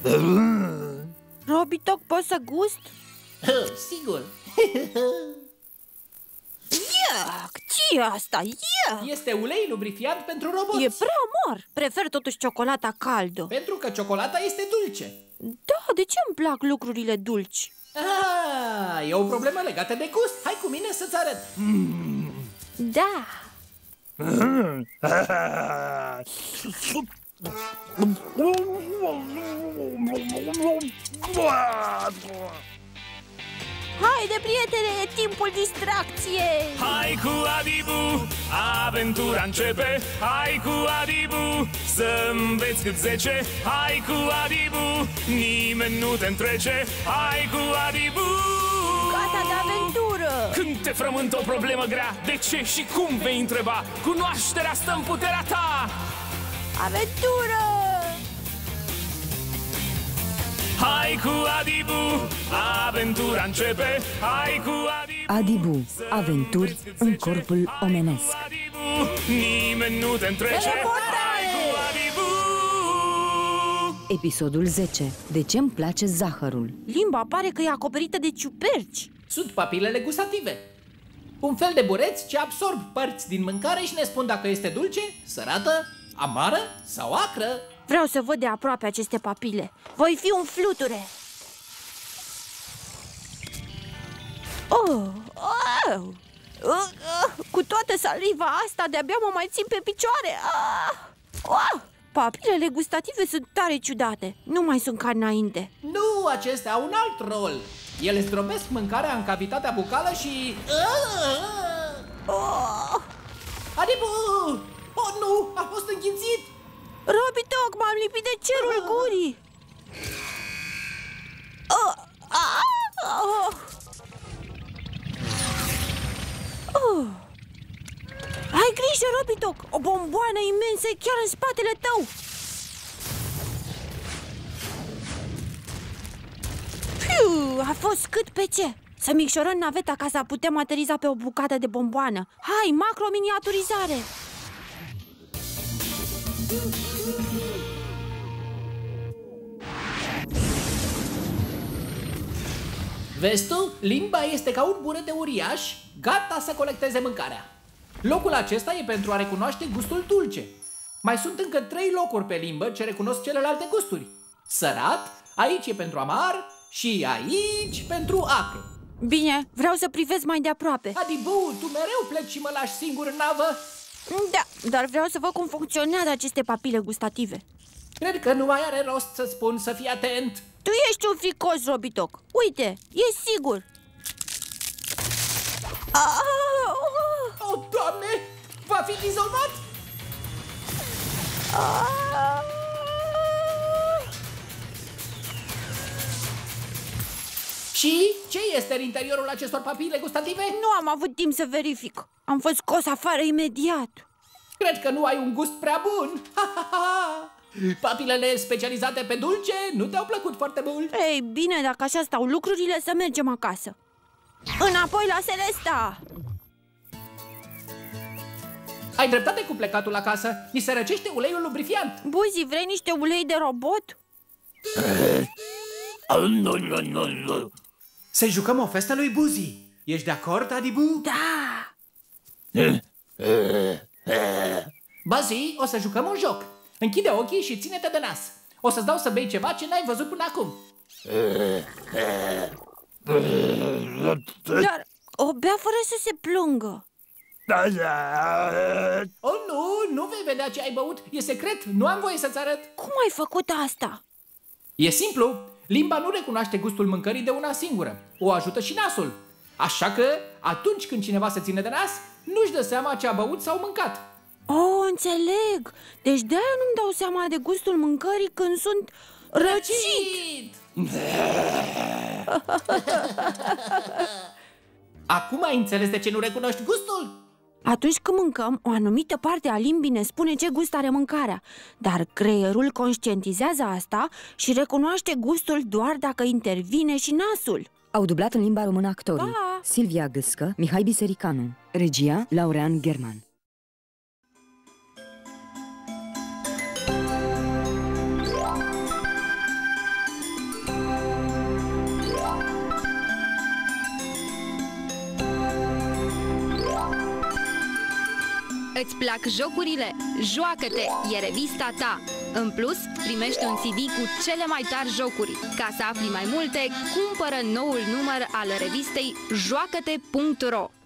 Robitoc, poți să gust? Sigur. Iac, ce e asta? Iac! Este ulei lubrifiant pentru roboți. E prea amar. Prefer totuși ciocolata caldă. Pentru că ciocolata este dulce. Da, de ce îmi plac lucrurile dulci? E o problemă legată de gust. Hai cu mine să-ți arăt. Da. Haide, prietene, e timpul distracției. Hai cu Adibu, aventura începe. Hai cu Adibu, să înveți cât 10. Hai cu Adibu, nimeni nu te întrece. Hai cu Adibu. Gata de aventură. Când te frământă o problemă grea, de ce și cum vei întreba? Cunoașterea stă în puterea ta. Aventură! Hai cu Adibu, aventura începe. Hai cu Adibu, Adibu, aventuri în corpul omenesc. Adibu, nimeni nu te întrece. Hai cu Adibu. Episodul 10. De ce îmi place zahărul? Limba pare că e acoperită de ciuperci. Sunt papilele gustative. Un fel de bureți ce absorb părți din mâncare și ne spun dacă este dulce, sărată, amară sau acră. Vreau să văd de aproape aceste papile. Voi fi un fluture. Cu toată saliva asta, de-abia mă mai țin pe picioare. Papilele gustative sunt tare ciudate. Nu mai sunt ca înainte. Nu, acestea au un alt rol. Ele zdrobesc mâncarea în cavitatea bucală și... Adibu! Oh, nu! A fost înghițit! Robitoc, m-am lipit de cerul gurii. Ai grijă, Robitoc! O bomboană imensă e chiar în spatele tău. A fost cât pe ce. Să micșorăm naveta ca să putem ateriza pe o bucată de bomboană. Hai, macro-miniaturizare! Vezi tu? Limba este ca un burete uriaș, gata să colecteze mâncarea. Locul acesta e pentru a recunoaște gustul dulce. Mai sunt încă 3 locuri pe limbă ce recunosc celelalte gusturi. Sărat, aici e pentru amar și aici pentru acru. Bine, vreau să privesc mai de aproape. Adibu, tu mereu pleci și mă lași singur în navă? Da, dar vreau să văd cum funcționează aceste papile gustative. Cred că nu mai are rost să spun să fii atent. Tu ești un fricos, Robitoc. Uite, e sigur. Oh, Doamne! Va fi dizolvat? Și ce este în interiorul acestor papile gustative? Nu am avut timp să verific. Am fost scos afară imediat. Cred că nu ai un gust prea bun. Papilele specializate pe dulce nu te-au plăcut foarte mult. Ei, bine, dacă așa stau lucrurile, să mergem acasă. Înapoi la Celesta! Ai dreptate cu plecatul acasă. Ni se răcește uleiul lubrifiant. Buzi, vrei niște ulei de robot? Să jucăm o festă lui Buzi. Ești de acord, Adibu? Da! Buzzy, o să jucăm un joc. Închide ochii și ține-te de nas. O să-ți dau să bei ceva ce n-ai văzut până acum. Dar o bea fără să se plângă. Oh, nu vei vedea ce ai băut. E secret, nu am voie să-ți arăt. Cum ai făcut asta? E simplu. Limba nu recunoaște gustul mâncării de una singură. O ajută și nasul. Așa că, atunci când cineva se ține de nas, nu-și dă seama ce a băut sau mâncat. Oh, înțeleg. Deci de-aia nu-mi dau seama de gustul mâncării când sunt răcit. Acum ai înțeles de ce nu recunoști gustul? Atunci când mâncăm, o anumită parte a limbii ne spune ce gust are mâncarea. Dar creierul conștientizează asta și recunoaște gustul doar dacă intervine și nasul. Au dublat în limba română actorii Pa! Silvia Gâscă, Mihai Bisericanu, regia Laurean German. Îți plac jocurile? Joacă-te! E revista ta! În plus, primești un CD cu cele mai tari jocuri. Ca să afli mai multe, cumpără noul număr al revistei joacate.ro.